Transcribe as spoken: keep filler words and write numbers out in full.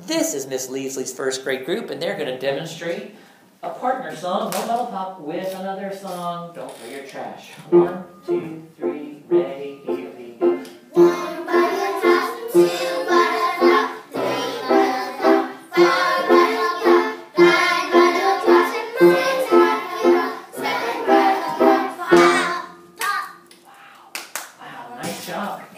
This is Miss Leavesley's first grade group, and they're going to demonstrate a partner song, No Metal Pop, with another song, Don't Throw Your Trash. One, two, three, ready, here we go. One bottle top, two bottle top, three bottle top, four bottle top, five bottle top, six bottle top, seven bottle top, pop, pop. Wow, wow, nice job.